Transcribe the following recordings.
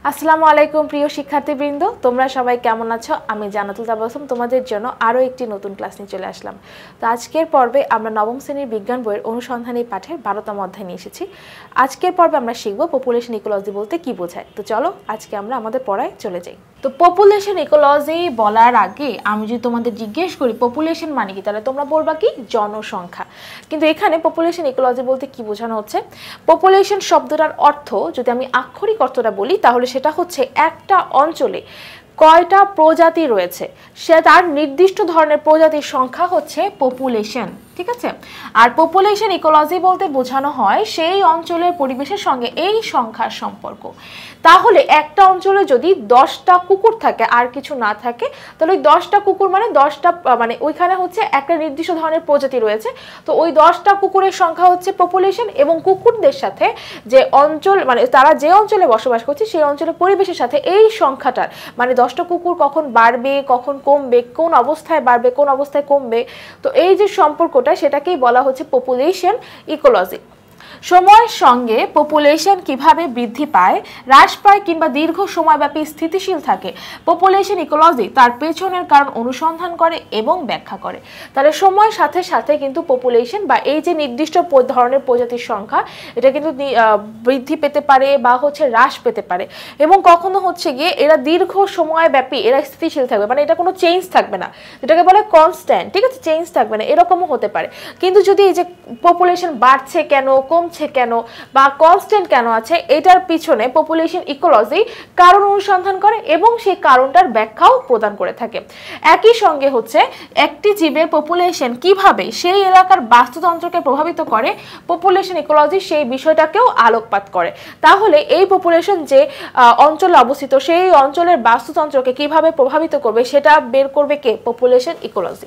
আসসালামু আলাইকুম প্রিয় শিক্ষার্থীবৃন্দ, তোমরা সবাই কেমন আছো? আমি জান্নাতুল তাবাসসুম তোমাদের জন্য আরও একটি নতুন ক্লাস নিয়ে চলে আসলাম। তো আজকের পর্বে আমরা নবম শ্রেণীর বিজ্ঞান বইয়ের অনুসন্ধানী পাঠের 12তম অধ্যায় নিয়ে এসেছি। আজকের পর্বে আমরা শিখব পপুলেশন ইকোলজি বলতে কি বোঝায়। তো চলো আজকে আমরা আমাদের পড়ায় চলে যাই। তো পপুলেশন ইকোলজি বলার আগে আমি যদি তোমাদের জিজ্ঞেস করি পপুলেশন মানে কি, তাহলে তোমরা বলবা কি জনসংখ্যা। কিন্তু এখানে পপুলেশন ইকোলজি বলতে কি বোঝানো হচ্ছে? পপুলেশন শব্দটার অর্থ যদি আমি আক্ষরিক অর্থটা বলি তাহলে সেটা হচ্ছে একটা অঞ্চলে কয়টা প্রজাতি রয়েছে সে তার নির্দিষ্ট ধরনের প্রজাতির সংখ্যা হচ্ছে পপুলেশন। ঠিক আছে, আর পপুলেশন ইকোলজি বলতে বোঝানো হয় সেই অঞ্চলের পরিবেশের সঙ্গে এই সংখ্যার সম্পর্ক। তাহলে একটা অঞ্চলে যদি 10টা কুকুর থাকে আর কিছু না থাকে, তাহলে ওই 10টা কুকুর মানে 10টা মানে ওইখানে হচ্ছে একটা নির্দিষ্ট ধরনের প্রজাতি রয়েছে। তো ওই 10টা কুকুরের সংখ্যা হচ্ছে পপুলেশন, এবং কুকুরদের সাথে যে অঞ্চল মানে তারা যে অঞ্চলে বসবাস করছে সেই অঞ্চলের পরিবেশের সাথে এই সংখ্যাটার মানে 10টা কুকুর কখন বাড়বে কখন কমবে, কোন অবস্থায় বাড়বে কোন অবস্থায় কমবে, তো এই যে সম্পর্কটা সেটাকেই বলা হচ্ছে পপুলেশন ইকোলজি। সময়ের সঙ্গে পপুলেশন কিভাবে বৃদ্ধি পায়, হ্রাস পায় কিংবা দীর্ঘ সময়ব্যাপী স্থিতিশীল থাকে, পপুলেশন ইকোলজি তার পেছনের কারণ অনুসন্ধান করে এবং ব্যাখ্যা করে। তাহলে সময়ের সাথে সাথে কিন্তু পপুলেশন বা এই যে নির্দিষ্ট ধরনের প্রজাতির সংখ্যা এটা কিন্তু বৃদ্ধি পেতে পারে বা হচ্ছে হ্রাস পেতে পারে, এবং কখনো হচ্ছে গিয়ে এরা দীর্ঘ সময়ব্যাপী এরা স্থিতিশীল থাকবে, মানে এটা কোনো চেঞ্জ থাকবে না, যেটাকে বলে কনস্ট্যান্ট। ঠিক আছে, চেঞ্জ থাকবে না, এরকমও হতে পারে। কিন্তু যদি এই যে পপুলেশন বাড়ছে কেন কমছে কেন বা কনস্ট্যান্ট কেন আছে, এটার পিছনে পপুলেশন ইকোলজি কারণ অনুসন্ধান করে এবং সেই কারণটার ব্যাখ্যাও প্রদান করে থাকে। একই সঙ্গে হচ্ছে একটি জীবের পপুলেশন কিভাবে সেই এলাকার বাস্তুতন্ত্রকে প্রভাবিত করে, পপুলেশন ইকোলজি সেই বিষয়টাকেও আলোকপাত করে। তাহলে এই পপুলেশন যে অঞ্চলে অবস্থিত সেই অঞ্চলের বাস্তুতন্ত্রকে কিভাবে প্রভাবিত করবে সেটা বের করবে কে? Population ecology.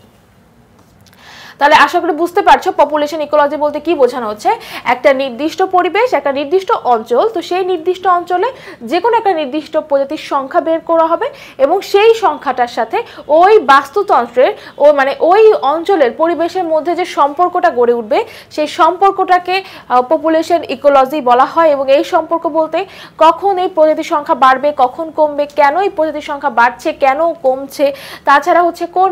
তাহলে আশা করি বুঝতে পারছো পপুলেশন ইকোলজি বলতে কি বোঝানো হচ্ছে। একটা নির্দিষ্ট পরিবেশ, একটা নির্দিষ্ট অঞ্চল, তো সেই নির্দিষ্ট অঞ্চলে যে কোনো একটা নির্দিষ্ট প্রজাতির সংখ্যা বের করা হবে এবং সেই সংখ্যাটার সাথে ওই বাস্তুতন্ত্রের মানে ওই অঞ্চলের পরিবেশের মধ্যে যে সম্পর্কটা গড়ে উঠবে সেই সম্পর্কটাকে পপুলেশন ইকোলজি বলা হয়। এবং এই সম্পর্ক বলতে কখন এই প্রজাতির সংখ্যা বাড়বে কখন কমবে, কেন এই প্রজাতির সংখ্যা বাড়ছে কেন কমছে, তাছাড়া হচ্ছে কোন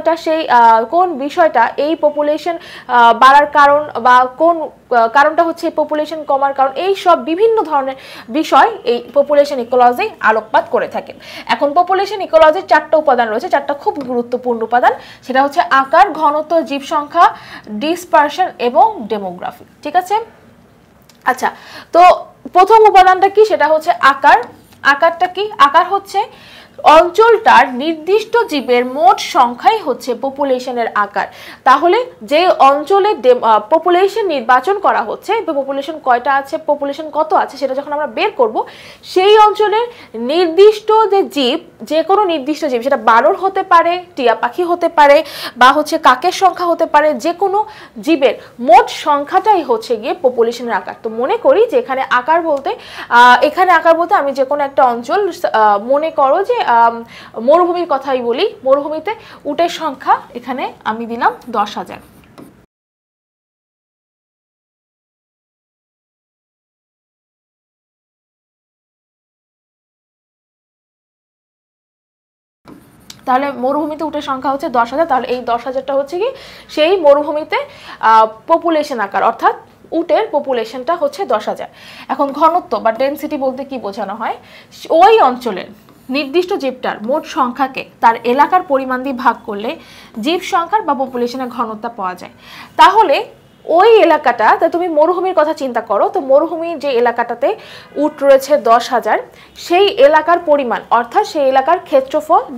বিষয়টা এই পপুলেশন বাড়ার কারণ বা কোন কারণটা হচ্ছে পপুলেশন কমার কারণ, এই সব বিভিন্ন ধরনের বিষয় এই পপুলেশন ইকোলজি আলোকপাত করে থাকে। এখন পপুলেশন ইকোলজির 4টা উপাদান রয়েছে, 4টা খুব গুরুত্বপূর্ণ উপাদান। সেটা হচ্ছে আকার, ঘনত্ব, জীব সংখ্যা, ডিসপারশন এবং ডেমোগ্রাফি। ঠিক আছে, আচ্ছা, তো প্রথম উপাদানটা কি? সেটা হচ্ছে আকার। আকারটা কি? আকার হচ্ছে অঞ্চলটার নির্দিষ্ট জীবের মোট সংখ্যাই হচ্ছে পপুলেশনের আকার। তাহলে যে অঞ্চলে পপুলেশন নির্বাচন করা হচ্ছে, পপুলেশন কয়টা আছে, পপুলেশন কত আছে সেটা যখন আমরা বের করব, সেই অঞ্চলের নির্দিষ্ট যে জীব, যে কোনো নির্দিষ্ট জীব, সেটা বানর হতে পারে, টিয়া পাখি হতে পারে বা হচ্ছে কাকের সংখ্যা হতে পারে, যে কোনো জীবের মোট সংখ্যাটাই হচ্ছে গিয়ে পপুলেশনের আকার। তো মনে করি যে এখানে আকার বলতে আমি যে কোনো একটা অঞ্চল, মনে করো যে মরুভূমির কথাই বলি, মরুভূমিতে উটের সংখ্যা এখানে আমি দিলাম 10,000। তাহলে মরুভূমিতে উটের সংখ্যা হচ্ছে 10,000। তাহলে এই 10,000টা হচ্ছে কি সেই মরুভূমিতে পপুলেশন আকার, অর্থাৎ উটের পপুলেশনটা হচ্ছে 10,000। এখন ঘনত্ব বা ডেনসিটি বলতে কি বোঝানো হয়? ওই অঞ্চলের নির্দিষ্ট জীবটার মোট সংখ্যাকে তার এলাকার পরিমাণ দিয়ে ভাগ করলে জীব সংখ্যার বা পপুলেশনের ঘনত্ব পাওয়া যায়। তাহলে ওই এলাকাটা, তা তুমি মরুভূমির কথা চিন্তা করো, তো মরুভূমির যে এলাকাটাতে উট রয়েছে 10,000, সেই এলাকার পরিমাণ অর্থাৎ সেই এলাকার ক্ষেত্রফল বা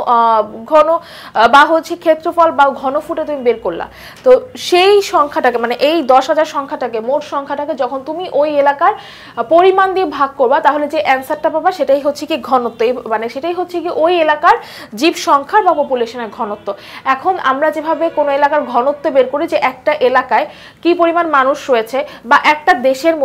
ক্ষেত্রফল বা ঘনফুটে তুমি বের করলা, তো সেই সংখ্যাটাকে মানে এই 10,000 সংখ্যাটাকে, মোট সংখ্যাটাকে যখন তুমি ওই এলাকার পরিমাণ দিয়ে ভাগ করবা তাহলে যে অ্যান্সারটা পাবা সেটাই হচ্ছে কি ঘনত্ব, মানে সেটাই হচ্ছে কি ওই এলাকার জীব সংখ্যার বা পপুলেশনের ঘনত্ব। এখন আমরা যেভাবে কোনো এলাকার ঘনত্ব বের করি যে একটা এলাকায় কি পরিমাণ মানুষ রয়েছে, বা একটা দেশের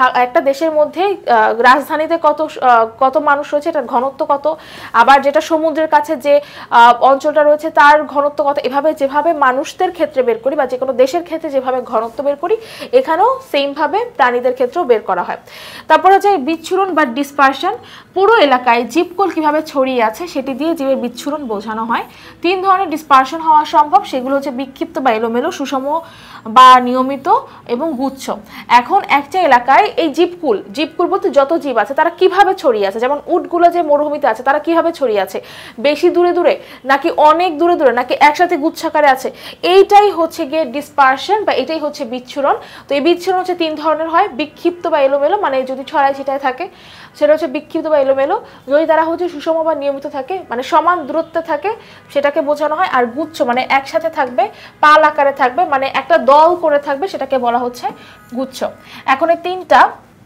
মধ্যে রাজধানীতে কত মানুষ রয়েছে, এটার ঘনত্ব কত, আবার যেটা সমুদ্রের কাছে যে অঞ্চলটা রয়েছে তার ঘনত্ব কত, এভাবে যেভাবে মানুষদের ক্ষেত্রে বের করি বা যে কোনো দেশের ক্ষেত্রে যেভাবে ঘনত্ব বের করি, এখানেও সেম ভাবে প্রাণীদের ক্ষেত্রেও বের করা হয়। তারপর হচ্ছে বিচ্ছুরণ বা ডিসপারশন, পুরো এলাকায় জীবকুল কিভাবে ছড়িয়ে আছে সেটি দিয়ে জীবের বিচ্ছুরণ বোঝানো হয়। 3 ধরনের ডিসপারশন হওয়া সম্ভব, সেগুলো হচ্ছে বিক্ষিপ্ত বা এলোমেলো, সুষম বা নিয়মিত এবং গুচ্ছ। এখন একটা এলাকায় এই জীবকুল বলতে যত জীব আছে তারা কিভাবে ছড়িয়ে আছে, যেমন উটগুলো যে মরুভূমিতে আছে তারা কিভাবে ছড়িয়ে আছে, বেশি দূরে দূরে নাকি অনেক দূরে দূরে নাকি একসাথে গুচ্ছাকারে আছে, এইটাই হচ্ছে গিয়ে ডিসপারশন বা এটাই হচ্ছে বিচ্ছুরণ। তো এই বিচ্ছুরণ হচ্ছে 3 ধরনের হয়, বিক্ষিপ্ত বা এলোমেলো, মানে যদি ছড়ায় ছিটায় থাকে সেটা হচ্ছে বিক্ষিপ্ত বা এলোমেলো। যদি তারা হচ্ছে সুষম বা নিয়মিত থাকে, মানে সমান দূরত্বে থাকে, সেটাকে বোঝানো হয়। আর গুচ্ছ মানে একসাথে থাকবে, পাল আকারে থাকবে, মানে একটা দল করে থাকবে, সেটাকে বলা হচ্ছে গুচ্ছ। এখন এই 3টা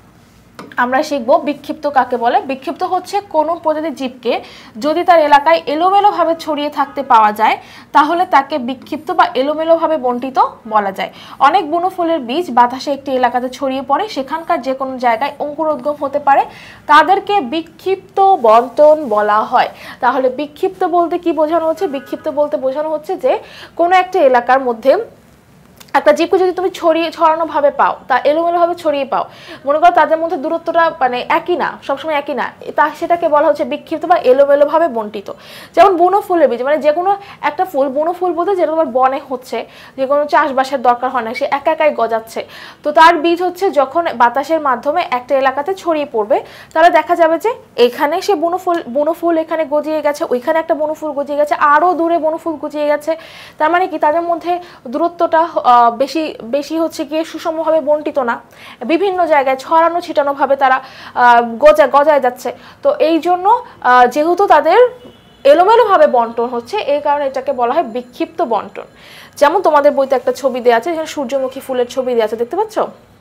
আমরা শিখবো। বিক্ষিপ্ত কাকে বলে? বিক্ষিপ্ত হচ্ছে কোনো প্রজাতির জীবকে যদি তার এলাকায় এলোমেলোভাবে ছড়িয়ে থাকতে পাওয়া যায় তাহলে তাকে বিক্ষিপ্ত বা এলোমেলোভাবে বণ্টিত বলা যায়। অনেক বনফুলের বীজ বাতাসে একটি এলাকাতে ছড়িয়ে পড়ে, সেখানকার যে কোনো জায়গায় অঙ্কুরোদ্গম হতে পারে, তাদেরকে বিক্ষিপ্ত বণ্টন বলা হয়। তাহলে বিক্ষিপ্ত বলতে কি বোঝানো হচ্ছে? বিক্ষিপ্ত বলতে বোঝানো হচ্ছে যে কোনো একটা এলাকার মধ্যে একটা জীবকে যদি তুমি ছড়ানো ভাবে পাও, তা এলোমেলো ভাবে ছড়িয়ে পাও, মনে করো তাদের মধ্যে দূরত্বটা মানে একই না, সবসময় একই না, সেটাকে বলা হচ্ছে বিক্ষিপ্ত বা এলোমেলো ভাবে বণ্টিত। যেমন বুনো ফুলের বীজ, মানে যে কোনো একটা ফুল, বুনো ফুল বলতে যেটা তোমার বনে হচ্ছে, যে কোনো চাষবাসের দরকার হয় না, সে একা একাই গজাচ্ছে, তো তার বীজ হচ্ছে যখন বাতাসের মাধ্যমে একটা এলাকাতে ছড়িয়ে পড়বে, তাহলে দেখা যাবে যে এখানে সে বুনো ফুল এখানে গজিয়ে গেছে, ওইখানে একটা বুনো ফুল গজিয়ে গেছে, আরো দূরে বুনো ফুল গজিয়ে গেছে। তার মানে কি তাদের মধ্যে দূরত্বটা বেশি হচ্ছে গিয়ে সুষমভাবে বণ্টিত না, বিভিন্ন জায়গায় ছড়ানো ছিটানো ভাবে তারা গজায় যাচ্ছে। তো এই জন্য যেহেতু তাদের এলোমেলো ভাবে বন্টন হচ্ছে, এই কারণে এটাকে বলা হয় বিক্ষিপ্ত বন্টন। যেমন তোমাদের বইতে একটা ছবি দেওয়া আছে, এখানে সূর্যমুখী ফুলের ছবি দেওয়া আছে, দেখতে পাচ্ছ?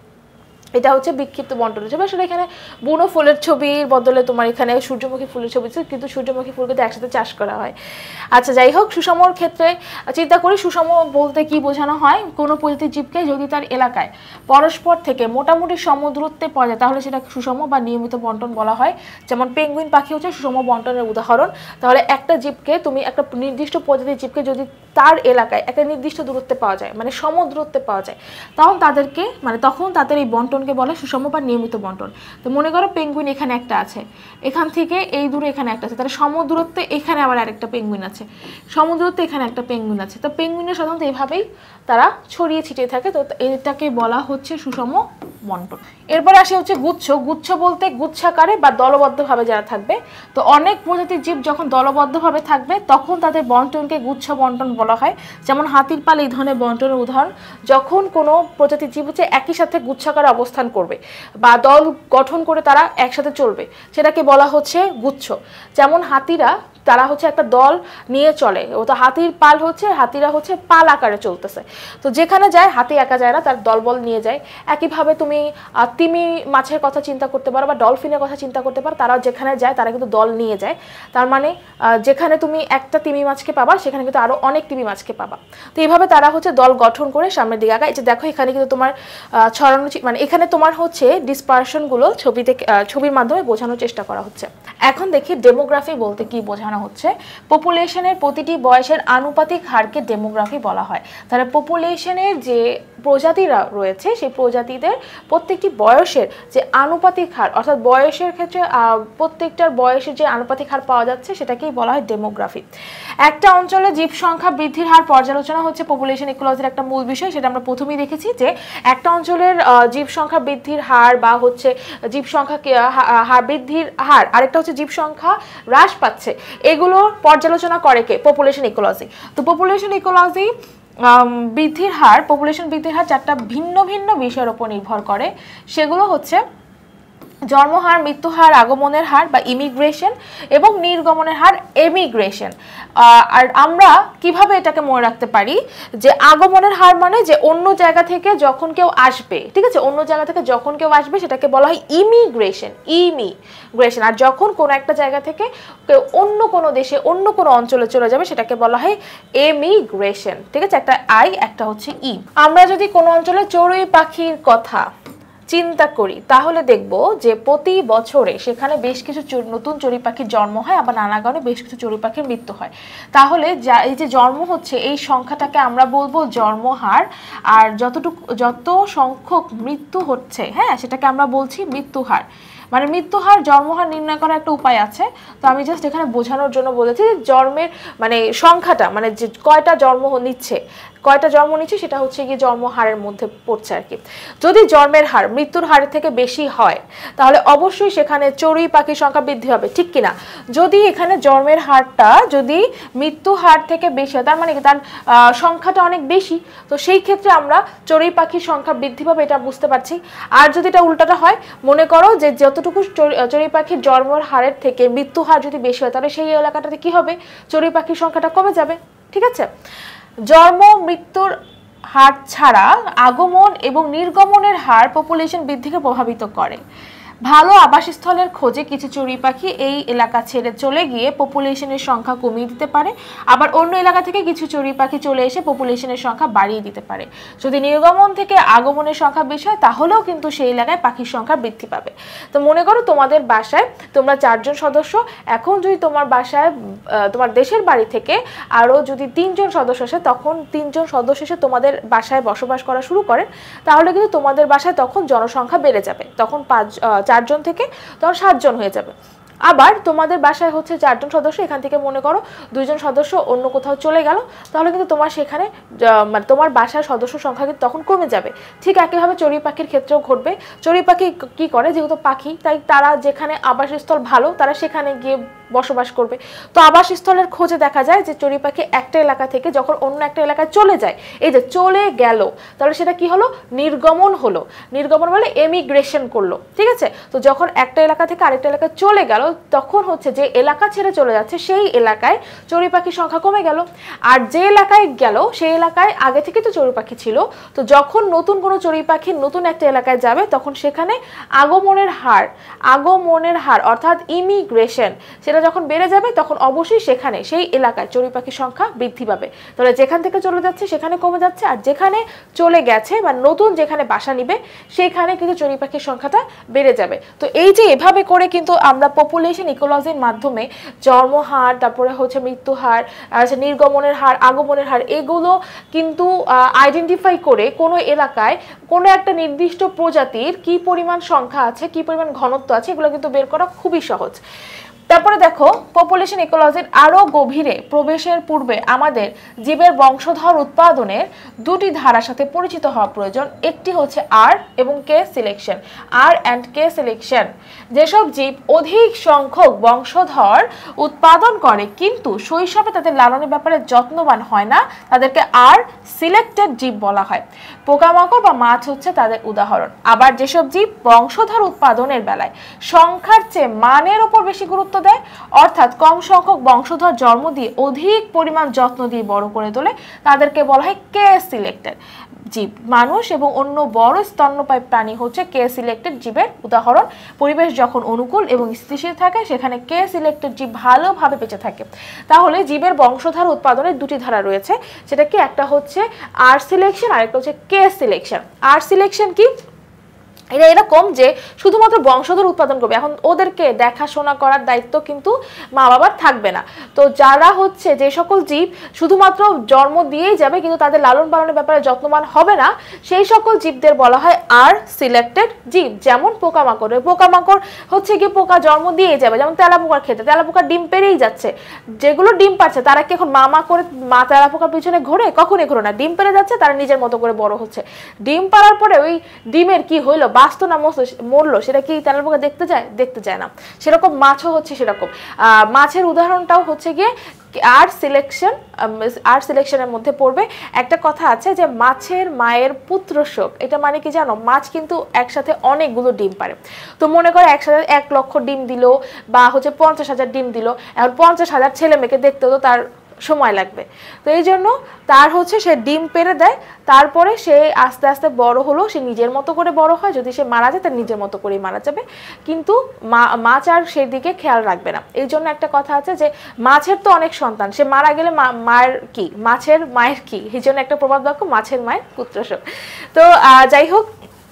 এটা হচ্ছে বিক্ষিপ্ত বন্টন ছবি। আসলে এখানে বুনো ফুলের ছবির বদলে তোমার এখানে সূর্যমুখী ফুলের ছবি, কিন্তু সূর্যমুখী ফুল কিন্তু একসাথে চাষ করা হয়। আচ্ছা, যাই হোক, সুষমর ক্ষেত্রে চিন্তা করি, সুষম বলতে কি বোঝানো হয়? কোনো প্রজাতির জীবকে যদি তার এলাকায় পরস্পর থেকে মোটামুটি সমদূরত্বে পাওয়া যায় তাহলে সেটা সুষম বা নিয়মিত বন্টন বলা হয়। যেমন পেঙ্গুইন পাখি হচ্ছে সুষম বন্টনের উদাহরণ। তাহলে একটা জীবকে, তুমি একটা নির্দিষ্ট প্রজাতির জীবকে যদি তার এলাকায় একটা নির্দিষ্ট দূরত্বে পাওয়া যায়, মানে সমদূরত্বে পাওয়া যায়, তখন তাদের এই বন্টনকে বলে সুষম বা নিয়মিত বন্টন। তো মনে করো পেঙ্গুইন এখানে একটা আছে, এখান থেকে এই দূরে এখানে একটা আছে, তাহলে সমদূরত্বে এখানে আবার আরেকটা পেঙ্গুইন আছে, সমদূরত্বে এখানে একটা পেঙ্গুইন আছে। তো পেঙ্গুইনের সাধারণত এইভাবেই তারা ছড়িয়ে ছিটিয়ে থাকে, তো এটাকে বলা হচ্ছে সুষম বন্টন। এরপরে আসে হচ্ছে গুচ্ছ। গুচ্ছ বলতে গুচ্ছাকারে বা দলবদ্ধভাবে যারা থাকবে। তো অনেক প্রজাতির জীব যখন দলবদ্ধভাবে থাকবে তখন তাদের বন্টনকে গুচ্ছ বন্টন বলা হয়। যেমন হাতির পাল এই ধরনের বন্টনের উদাহরণ। যখন কোনো প্রজাতির জীব হচ্ছে একই সাথে গুচ্ছাকারে অবস্থান করবে বা দল গঠন করে তারা একসাথে চলবে, সেটাকে বলা হচ্ছে গুচ্ছ। যেমন হাতিরা, তারা হচ্ছে একটা দল নিয়ে চলে, ও তো হাতিরা হচ্ছে পাল আকারে চলতেছে। তো যেখানে যায় হাতি একা যায় না, তার দলবল নিয়ে যায়। একইভাবে তুমি তিমি মাছের কথা চিন্তা করতে পারো বা ডলফিনের কথা চিন্তা করতে পারো, তারা যেখানে যায় তারা কিন্তু দল নিয়ে যায়। তার মানে যেখানে তুমি একটা তিমি মাছকে পাবা সেখানে কিন্তু আরো অনেক তিমি মাছকে পাবা। তো এইভাবে তারা হচ্ছে দল গঠন করে সামনের দিকে আগায়। এই যে দেখো, এখানে কিন্তু তোমার ছড়ানো, মানে এখানে তোমার হচ্ছে ডিসপারশনগুলো ছবির মাধ্যমে বোঝানোর চেষ্টা করা হচ্ছে। এখন দেখি ডেমোগ্রাফি বলতে কি বোঝানো হচ্ছে। পপুলেশনের প্রতিটি বয়সের আনুপাতিক হারকে ডেমোগ্রাফি বলা হয়। তাহলে পপুলেশনের যে প্রজাতিরা রয়েছে সেই প্রজাতিদের প্রত্যেকটি বয়সের যে আনুপাতিক হার, অর্থাৎ বয়সের ক্ষেত্রে প্রত্যেকটার বয়সের যে আনুপাতিক হার পাওয়া যাচ্ছে সেটাকেই বলা হয় ডেমোগ্রাফি। একটা অঞ্চলে জীব সংখ্যা বৃদ্ধির হার পর্যালোচনা হচ্ছে পপুলেশন ইকোলজির একটা মূল বিষয়। সেটা আমরা প্রথমেই দেখেছি যে একটা অঞ্চলের জীব সংখ্যা বৃদ্ধির হার বা হচ্ছে জীব সংখ্যা বৃদ্ধির হার, আরেকটা হচ্ছে জীব সংখ্যা হ্রাস পাচ্ছে, এগুলো পর্যালোচনা করে কে? Population ecology. তো পপুলেশন ইকোলজি পপুলেশন বৃদ্ধির হার 4টা ভিন্ন ভিন্ন বিষয়ের উপর নির্ভর করে। সেগুলো হচ্ছে জন্মহার, মৃত্যুহার, আগমনের হার বা ইমিগ্রেশন এবং নির্গমনের হার এমিগ্রেশন। আর আমরা কিভাবে এটাকে মনে রাখতে পারি যে আগমনের হার মানে যে অন্য জায়গা থেকে যখন কেউ আসবে, ঠিক আছে, অন্য জায়গা থেকে যখন কেউ আসবে সেটাকে বলা হয় ইমিগ্রেশন, ইমিগ্রেশন। আর যখন কোনো একটা জায়গা থেকে কেউ অন্য কোনো দেশে অন্য কোনো অঞ্চলে চলে যাবে সেটাকে বলা হয় এমিগ্রেশন, ঠিক আছে, একটা আই একটা হচ্ছে ই। আমরা যদি কোনো অঞ্চলে চড়ুই পাখির কথা চিন্তা করি তাহলে দেখব যে প্রতি বছরে সেখানে বেশ কিছু নতুন চড়ুই পাখির জন্ম হয়, আবার নানা কারণে বেশ কিছু চড়ুই পাখির মৃত্যু হয়। তাহলে এই যে জন্ম হচ্ছে এই সংখ্যাটাকে আমরা বলবো জন্মহার, আর যত সংখ্যক মৃত্যু হচ্ছে, হ্যাঁ, সেটাকে আমরা বলছি মৃত্যুহার। মানে মৃত্যুহার জন্মহার নির্ণয় করার একটা উপায় আছে। তো আমি জাস্ট এখানে বোঝানোর জন্য বলেছি যে জন্মের মানে সংখ্যাটা, মানে যে কয়টা জন্ম নিচ্ছে সেটা হচ্ছে গিয়ে জন্মহারের মধ্যে পড়ছে আর কি। যদি জন্মের হার মৃত্যুর হারের থেকে বেশি হয় তাহলে অবশ্যই সেখানে চড়ুই পাখির সংখ্যা বৃদ্ধি হবে, ঠিক কিনা? যদি এখানে জন্মের হারটা যদি মৃত্যু হার থেকে বেশি হয়, তার মানে তার সংখ্যাটা অনেক বেশি, তো সেই ক্ষেত্রে আমরা চড়ুই পাখির সংখ্যা বৃদ্ধি পাবে এটা বুঝতে পারছি। আর যদি এটা উল্টাটা হয়, মনে করো যে যতটুকু চড়ুই পাখির জন্মের হারের থেকে মৃত্যু হার যদি বেশি হয় তাহলে সেই এলাকাটাতে কি হবে, চড়ুই পাখির সংখ্যাটা কমে যাবে, ঠিক আছে। জন্ম মৃত্যুর হার ছাড়া আগমন এবং নির্গমনের হার পপুলেশন বৃদ্ধিকে প্রভাবিত করে। ভালো আবাসস্থলের খোঁজে কিছু চড়ুই পাখি এই এলাকা ছেড়ে চলে গিয়ে পপুলেশনের সংখ্যা কমিয়ে দিতে পারে, আবার অন্য এলাকা থেকে কিছু চড়ুই পাখি চলে এসে পপুলেশনের সংখ্যা বাড়িয়ে দিতে পারে। যদি নির্গমন থেকে আগমনের সংখ্যা বেশি হয় তাহলেও কিন্তু সেই এলাকায় পাখির সংখ্যা বৃদ্ধি পাবে। তো মনে করো তোমাদের বাসায় তোমরা 4 জন সদস্য, এখন যদি তোমার বাসায় তোমার দেশের বাড়ি থেকে আরও যদি 3 জন সদস্য আসে, তখন 3 জন সদস্য এসে তোমাদের বাসায় বসবাস করা শুরু করেন, তাহলে কিন্তু তোমাদের বাসায় তখন জনসংখ্যা বেড়ে যাবে, তখন 4 জন থেকে তখন 7 জন হয়ে যাবে। আবার তোমাদের বাসায় হচ্ছে 4 জন সদস্য, এখান থেকে মনে করো 2 জন সদস্য অন্য কোথাও চলে গেল, তাহলে কিন্তু তোমার সেখানে মানে তোমার বাসার সদস্য সংখ্যা কিন্তু তখন কমে যাবে। ঠিক একইভাবে চড়ুই পাখির ক্ষেত্রেও ঘটবে। চড়ুই পাখি কি করে, যেহেতু পাখি তাই তারা যেখানে আবাসস্থল ভালো তারা সেখানে গিয়ে বসবাস করবে। তো আবাসস্থলের খোঁজে দেখা যায় যে চড়ুই পাখি একটা এলাকা থেকে যখন অন্য একটা এলাকায় চলে যায়, এই যে চলে গেল, তাহলে সেটা কি হলো, নির্গমন হলো। নির্গমন বলে এমিগ্রেশন করলো, ঠিক আছে। তো যখন একটা এলাকা থেকে আরেকটা এলাকায় চলে গেল, তখন হচ্ছে যে এলাকা ছেড়ে চলে যাচ্ছে সেই এলাকায় চড়ুই পাখির সংখ্যা কমে গেল। আর যে এলাকায় গেল সেই এলাকায় আগে থেকে তো চড়ুই পাখি ছিল, তো যখন নতুন কোনো চড়ুই পাখি নতুন একটা এলাকায় যাবে তখন সেখানে আগমনের হার অর্থাৎ ইমিগ্রেশন সেটা যখন বেড়ে যাবে তখন অবশ্যই সেখানে সেই এলাকায় চড়ুই পাখির সংখ্যা বৃদ্ধি পাবে। তাহলে যেখান থেকে চলে যাচ্ছে সেখানে কমে যাচ্ছে, আর যেখানে চলে গেছে বা নতুন যেখানে বাসা নিবে সেখানে কিন্তু চড়ুই পাখির সংখ্যাটা বেড়ে যাবে। তো এই যে এভাবে করে কিন্তু আমরা পপুলেশন ইকোলজির মাধ্যমে জন্মহার, তারপরে হচ্ছে মৃত্যু হার, নির্গমনের হার, আগমনের হার, এগুলো কিন্তু আইডেন্টিফাই করে কোনো এলাকায় কোনো একটা নির্দিষ্ট প্রজাতির কি পরিমাণ সংখ্যা আছে, কি পরিমাণ ঘনত্ব আছে, এগুলো কিন্তু বের করা খুবই সহজ। তারপরে দেখো, পপুলেশন ইকোলজির আরো গভীরে প্রবেশের পূর্বে আমাদের জীবের বংশধর উৎপাদনের 2টি ধারার সাথে পরিচিত হওয়া প্রয়োজন। একটি হচ্ছে আর এবং K selection, r and K selection. যেসব জীব অধিক সংখ্যক বংশধর উৎপাদন করে কিন্তু শৈশবে তাদের লালনের ব্যাপারে যত্নবান হয় না, তাদেরকে আর সিলেক্টেড জীব বলা হয়। পোকামাকড় বা মাছ হচ্ছে তাদের উদাহরণ। আবার যেসব জীব বংশধর উৎপাদনের বেলায় সংখ্যার চেয়ে মানের উপর বেশি গুরুত্ব দেয়, অর্থাৎ কম সংখ্যক বংশধর জন্ম দিয়ে অধিক পরিমাণ যত্ন দিয়ে বড় করে তোলে, তাদেরকে বলা হয় কে সিলেক্টেড জীব। মানুষ এবং অন্য বড় স্তন্যপায়ী প্রাণী হচ্ছে কে সিলেক্টেড জীবের উদাহরণ। পরিবেশ যখন অনুকূল এবং স্থিতিশীল থাকে সেখানে কে সিলেক্টেড জীব ভালোভাবে বেঁচে থাকে। তাহলে জীবের বংশধারা উৎপাদনের 2টি ধারা রয়েছে, সেটা কি, একটা হচ্ছে আর সিলেকশন আর একটা হচ্ছে কে সিলেকশন। আর সিলেকশন কি, এটা এরকম যে শুধুমাত্র বংশধর উৎপাদন করবে, এখন ওদেরকে দেখাশোনা করার দায়িত্ব কিন্তু মা বাবার থাকবে না। তো যারা হচ্ছে যে সকল জীব শুধুমাত্র জন্ম দিয়েই যাবে কিন্তু তাদের লালন পালনের ব্যাপারে যত্নবান হবে না, সেই সকল জীবদের বলা হয় আর সিলেক্টেড জীব। যেমন পোকামাকড় হচ্ছে কি পোকা জন্ম দিয়ে যাবে, যেমন তেলাপোকার ক্ষেত্রে তেলাপোকা ডিম পেরেই যাচ্ছে, যেগুলো ডিম পাচ্ছে তারা কি এখন মা তেলাপোকার পিছনে ঘোরে? কখনই ঘোরে না, ডিম পেরে যাচ্ছে, তারা নিজের মতো করে বড় হচ্ছে। ডিম পাড়ার পরে ওই ডিমের কি হইলো, বাঁচতো না মরলো, সেটা কি তেলাপোকা দেখতে যায় না। সেরকম মাছও হচ্ছে সেরকম। মাছের উদাহরণটাও হচ্ছে গিয়ে আর সিলেকশনের মধ্যে পড়বে। একটা কথা আছে যে মাছের মায়ের পুত্র শোক, এটা মানে কি জানো, মাছ কিন্তু একসাথে অনেকগুলো ডিম পারে। তো মনে করো একসাথে 1 লক্ষ ডিম দিল বা হচ্ছে 50,000 ডিম দিল, এখন 50,000 ছেলে মেয়েকে দেখতে তো তার সময় লাগবে। তো এই জন্য তার হচ্ছে সে ডিম পেড়ে দেয়, তারপরে সে আস্তে আস্তে বড় হলো, সে নিজের মতো করে বড় হয়। যদি সে মারা যায় তার নিজের মতো করেই মারা যাবে, কিন্তু মাছ আর সেই দিকে খেয়াল রাখবে না। এই জন্য একটা কথা আছে যে মাছের তো অনেক সন্তান, সে মারা গেলে মায়ের কি, মাছের মায়ের কি, এই জন্য একটা প্রবাদ বাক্য মাছের মায়ের পুত্র শোক। তো যাই হোক,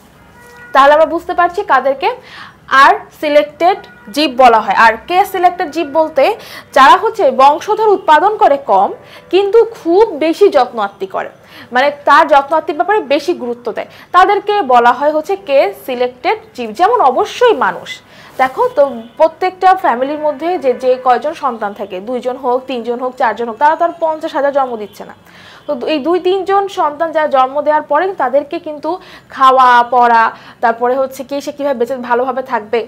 তাহলে আমরা বুঝতে পারছি কাদেরকে আর সিলেক্টেড জীব বলা হয়। আর কে সিলেক্টেড জীব বলতে যারা হচ্ছে বংশধর উৎপাদন করে কম কিন্তু খুব বেশি যত্ন আত্তি করে, মানে তার যত্ন আত্তির ব্যাপারে বেশি গুরুত্ব দেয়, তাদেরকে বলা হয় হচ্ছে কে সিলেক্টেড জীব। যেমন অবশ্যই মানুষ, দেখো তো প্রত্যেকটা ফ্যামিলির মধ্যে যে কয়জন সন্তান থাকে, 2 জন হোক, 3 জন হোক, 4 জন হোক, তারা তো আর 50,000 জন্ম দিচ্ছে না। তো এই 2-3 জন সন্তান যারা জন্ম দেওয়ার পরে তাদেরকে কিন্তু খাওয়া পড়া, তারপরে হচ্ছে কি সে কীভাবে বেঁচে ভালোভাবে থাকবে,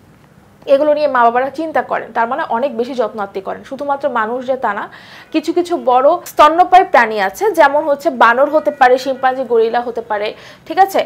এগুলো নিয়ে মা বাবারা চিন্তা করেন, তার মানে অনেক বেশি যত্নার্থী করেন। শুধুমাত্র মানুষ যে তা না, কিছু কিছু বড় স্তন্যপায়ী প্রাণী আছে, যেমন হচ্ছে বানর হতে পারে, শিম্পাঞ্জি, গরিলা হতে পারে, ঠিক আছে,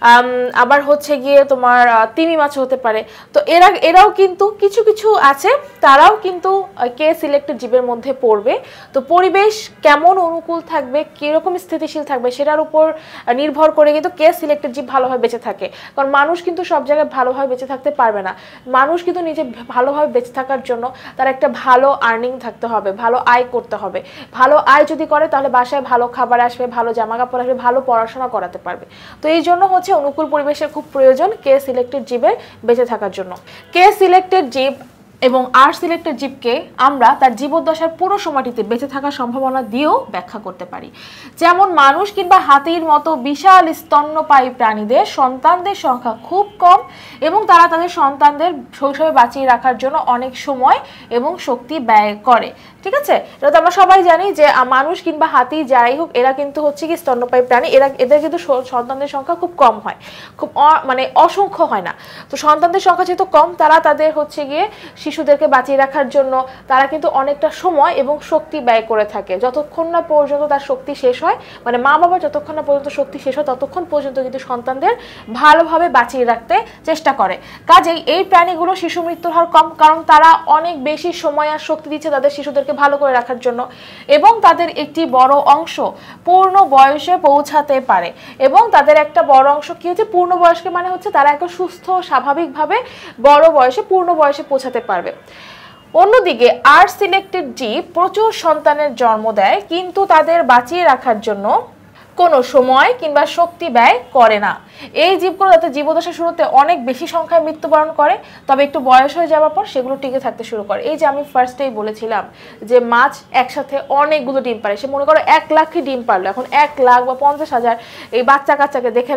আবার হচ্ছে গিয়ে তোমার তিমি মাছ হতে পারে। তো এরাও কিন্তু কিছু কিছু আছে, তারাও কিন্তু কে সিলেক্টেড জীবের মধ্যে পড়বে। তো পরিবেশ কেমন অনুকূল থাকবে, কীরকম স্থিতিশীল থাকবে সেটার উপর নির্ভর করে কিন্তু কে সিলেক্টেড জীব ভালোভাবে বেঁচে থাকে। কারণ মানুষ কিন্তু সব জায়গায় ভালোভাবে বেঁচে থাকতে পারবে না। মানুষ কিন্তু নিজে ভালোভাবে বেঁচে থাকার জন্য তার একটা ভালো আর্নিং থাকতে হবে, ভালো আয় করতে হবে। ভালো আয় যদি করে তাহলে বাসায় ভালো খাবার আসবে, ভালো জামা কাপড় আসবে, ভালো পড়াশোনা করাতে পারবে। তো এই জন্য হচ্ছে অনুকূল পরিবেশের খুব প্রয়োজন কে সিলেক্টেড জীবের বেঁচে থাকার জন্য। কে সিলেক্টেড জীব এবং আর সিলেক্টেড জীবকে আমরা তার জীবদ্দশার পুরো সময়টিতে বেঁচে থাকার সম্ভাবনা দিয়েও ব্যাখ্যা করতে পারি। যেমন মানুষ কিংবা হাতির মতো বিশাল স্তন্যপায়ী প্রাণীদের সন্তানদের সংখ্যা খুব কম এবং তারা তাদের সন্তানদের শৈশবে বাঁচিয়ে রাখার জন্য অনেক সময় এবং শক্তি ব্যয় করে। ঠিক আছে, এটা তো আমরা সবাই জানি যে মানুষ কিংবা হাতি যারাই হোক এরা কিন্তু হচ্ছে কি স্তন্যপায়ী প্রাণী, এদের কিন্তু সন্তানদের সংখ্যা খুব কম হয়, খুব মানে অসংখ্য হয় না। তো সন্তানদের সংখ্যা যেহেতু কম, তারা তাদের হচ্ছে গিয়ে শিশুদেরকে বাঁচিয়ে রাখার জন্য তারা কিন্তু অনেকটা সময় এবং শক্তি ব্যয় করে থাকে, যতক্ষণ না পর্যন্ত তার শক্তি শেষ হয়, মানে মা বাবার যতক্ষণ না পর্যন্ত শক্তি শেষ হয় ততক্ষণ পর্যন্ত কিন্তু সন্তানদের ভালোভাবে বাঁচিয়ে রাখতে চেষ্টা করে। কাজেই এই প্রাণীগুলো শিশু মৃত্যুর হার কম, কারণ তারা অনেক বেশি সময় আর শক্তি দিচ্ছে তাদের শিশুদেরকে ভালো করে রাখার জন্য, এবং তাদের একটি বড় অংশ পূর্ণ বয়সে পৌঁছাতে পারে। এবং তাদের একটা বড় অংশ কি হচ্ছে, পূর্ণ বয়স্ক মানে হচ্ছে তারা একটা সুস্থ স্বাভাবিকভাবে বড় বয়সে পূর্ণ বয়সে পৌঁছাতে পারবে। অন্যদিকে আর সিলেক্টেড জীব প্রচুর সন্তানের জন্ম দেয় কিন্তু তাদের বাঁচিয়ে রাখার জন্য কোনো সময় কিংবা শক্তি ব্যয় করে না। এই জীবগুলো তাদের জীবদশা শুরুতে অনেক বেশি সংখ্যায় মৃত্যুবরণ করে, তবে একটু বয়স হয়ে যাওয়ার পর সেগুলো টিকে থাকতে শুরু করে। এই যে আমি ফার্স্টেই বলেছিলাম যে মাছ একসাথে অনেকগুলো ডিম পারে, সে মনে করো 1 লাখই ডিম পারলো, এখন 1 লাখ বা 50,000 এই বাচ্চা কাচ্চাকে দেখে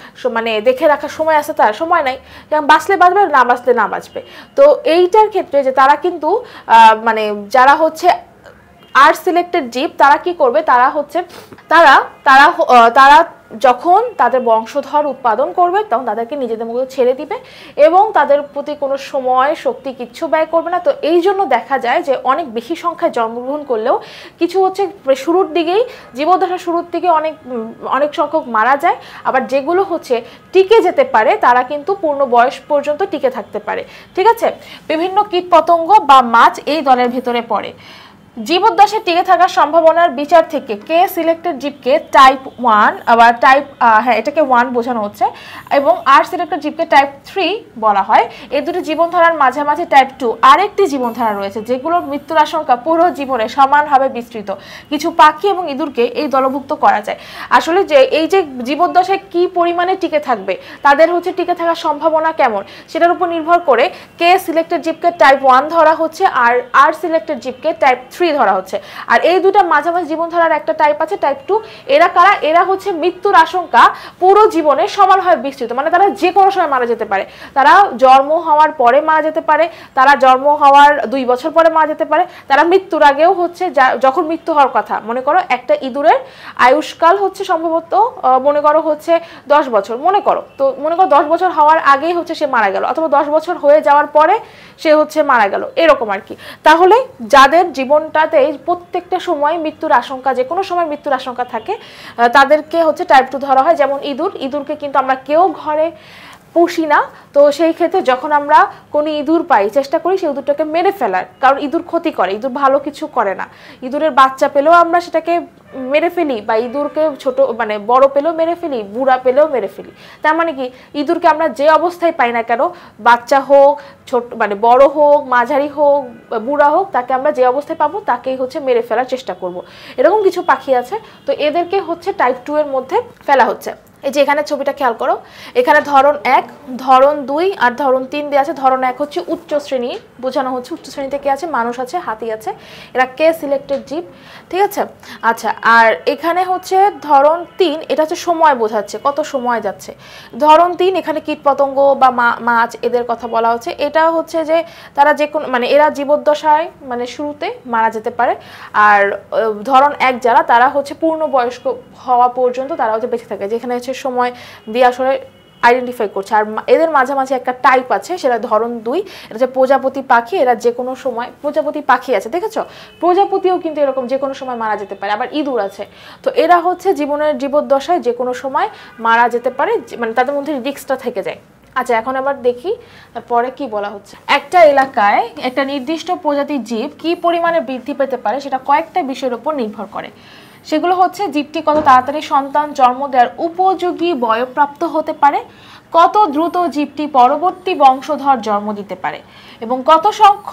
রাখার সময় আছে, তার সময় নাই, বাঁচলে বাঁচবে, না বাঁচলে না বাঁচবে। তো এইটার ক্ষেত্রে যে তারা কিন্তু মানে যারা হচ্ছে আর সিলেক্টেড জীব তারা কি করবে, তারা হচ্ছে তারা যখন তাদের বংশধর উৎপাদন করবে তখন তাদেরকে নিজেদের মধ্যে ছেড়ে দিবে এবং তাদের প্রতি কোনো সময় শক্তি কিচ্ছু ব্যয় করবে না। তো এই জন্য দেখা যায় যে অনেক বেশি সংখ্যায় জন্মগ্রহণ করলেও কিছু হচ্ছে শুরুর দিকেই, জীবদ্দশার শুরুর দিকে অনেক সংখ্যক মারা যায়, আবার যেগুলো হচ্ছে টিকে যেতে পারে তারা কিন্তু পূর্ণ বয়স পর্যন্ত টিকে থাকতে পারে। ঠিক আছে, বিভিন্ন কীটপতঙ্গ বা মাছ এই দলের ভেতরে পড়ে। জীবদ্দশায় টিকে থাকার সম্ভাবনার বিচার থেকে কে সিলেক্টেড জীবকে টাইপ 1 আবার এটাকে 1 বোঝানো হচ্ছে, এবং আর সিলেক্টেড জীবকে টাইপ 3 বলা হয়। এই দুটি জীবনধারার মাঝামাঝি টাইপ 2 আরেকটি জীবনধারা রয়েছে যেগুলোর মৃত্যুর আশঙ্কা পুরো জীবনে সমানভাবে বিস্তৃত। কিছু পাখি এবং ইঁদুরকে এই দলভুক্ত করা যায়। আসলে যে এই যে জীবদ্দশায় কি পরিমাণে টিকে থাকবে, তাদের হচ্ছে টিকে থাকার সম্ভাবনা কেমন, সেটার উপর নির্ভর করে কে সিলেক্টেড জীবকে টাইপ 1 ধরা হচ্ছে আর আর সিলেক্টেড জীবকে টাইপ 3 ধরা হচ্ছে। আর এই দুটা মাঝামাঝি জীবনধারার একটা টাইপ আছে টাইপ 2। এরা কারা? এরা হচ্ছে মৃত্যুর আশঙ্কা পুরো জীবনে সমানভাবে বিস্তৃত, মানে তারা যে কোনো সময় মারা যেতে পারে, তারা জন্ম হওয়ার পরে মারা যেতে পারে, তারা জন্ম হওয়ার 2 বছর পরে মারা যেতে পারে, তারা মৃত্যুর আগেও হচ্ছে যখন মৃত্যু হওয়ার কথা, মনে করো একটা ইঁদুরের আয়ুষ্কাল হচ্ছে সম্ভবত মনে করো হচ্ছে 10 বছর, মনে করো 10 বছর হওয়ার আগেই হচ্ছে সে মারা গেল, অথবা 10 বছর হয়ে যাওয়ার পরে সে হচ্ছে মারা গেল, এরকম আর কি। তাহলে যাদের জীবন জীবনটাতে প্রত্যেকটা সময় মৃত্যুর আশঙ্কা, যে কোনো সময় মৃত্যুর আশঙ্কা থাকে, তাদেরকে হচ্ছে টাইপ 2 ধরা হয়। যেমন ইঁদুরকে কিন্তু আমরা কেউ ঘরে পুষি না, তো সেই ক্ষেত্রে যখন আমরা কোনো ইঁদুর পাই চেষ্টা করি সেই ইঁদুরটাকে মেরে ফেলার, কারণ ইঁদুর ক্ষতি করে, ইঁদুর ভালো কিছু করে না। ইঁদুরের বাচ্চা পেলেও আমরা সেটাকে মেরে ফেলি, বা ইঁদুরকে ছোট মানে বড় পেলেও মেরে ফেলি, বুড়া পেলেও মেরে ফেলি। তার মানে কি, ইঁদুরকে আমরা যে অবস্থায় পাই না কেন, বাচ্চা হোক, ছোট মানে বড় হোক, মাঝারি হোক, বুড়া হোক, তাকে আমরা যে অবস্থায় পাবো তাকেই হচ্ছে মেরে ফেলার চেষ্টা করব। এরকম কিছু পাখি আছে, তো এদেরকে হচ্ছে টাইপ 2 এর মধ্যে ফেলা হচ্ছে। এই যে এখানে ছবিটা খেয়াল করো, এখানে ধরন 1, ধরন 2 আর ধরন 3 দেওয়া আছে। ধরন 1 হচ্ছে উচ্চ শ্রেণী, বোঝানো হচ্ছে উচ্চ শ্রেণীতে কে আছে, মানুষ আছে, হাতি আছে, এরা কে সিলেক্টেড জীব, ঠিক আছে। আচ্ছা, আর এখানে হচ্ছে ধরন 3, এটা হচ্ছে সময় বোঝাচ্ছে, কত সময় যাচ্ছে। ধরন 3 এখানে কীটপতঙ্গ বা মাছ এদের কথা বলা হচ্ছে। এটা হচ্ছে যে তারা যে কোনো মানে এরা জীবদ্দশায় মানে শুরুতে মারা যেতে পারে। আর ধরন 1 যারা, তারা হচ্ছে পূর্ণবয়স্ক হওয়া পর্যন্ত তারা হচ্ছে বেঁচে থাকে, যেখানে হচ্ছে সময় দিয়ে আসলে আইডেন্টিফাই করছে। আর এদের মাঝামাঝি একটা টাইপ আছে, সেটা ধরন 2, এটা হচ্ছে প্রজাপতি পাখি। এরা যে কোনো সময়, প্রজাপতি পাখি আছে দেখেছো, প্রজাপতিও কিন্তু এরকম যে কোনো সময় মারা যেতে পারে। আবার ইঁদুর আছে, তো এরা হচ্ছে জীবদ্দশায় যে কোনো সময় মারা যেতে পারে, মানে তাদের মধ্যে রিস্কটা থেকে যায়। আচ্ছা, এখন আবার দেখি পরে কি বলা হচ্ছে। একটা এলাকায় একটা নির্দিষ্ট প্রজাতির জীব কি পরিমাণে বৃদ্ধি পেতে পারে সেটা কয়েকটা বিষয়ের উপর নির্ভর করে। সেগুলো হচ্ছে জীবটি কত তাড়াতাড়ি সন্তান জন্ম দেওয়ার উপযোগী বয়ঃপ্রাপ্ত হতে পারে, কত দ্রুত জীবটি পরবর্তী বংশধর জন্ম দিতে পারে, এবং কত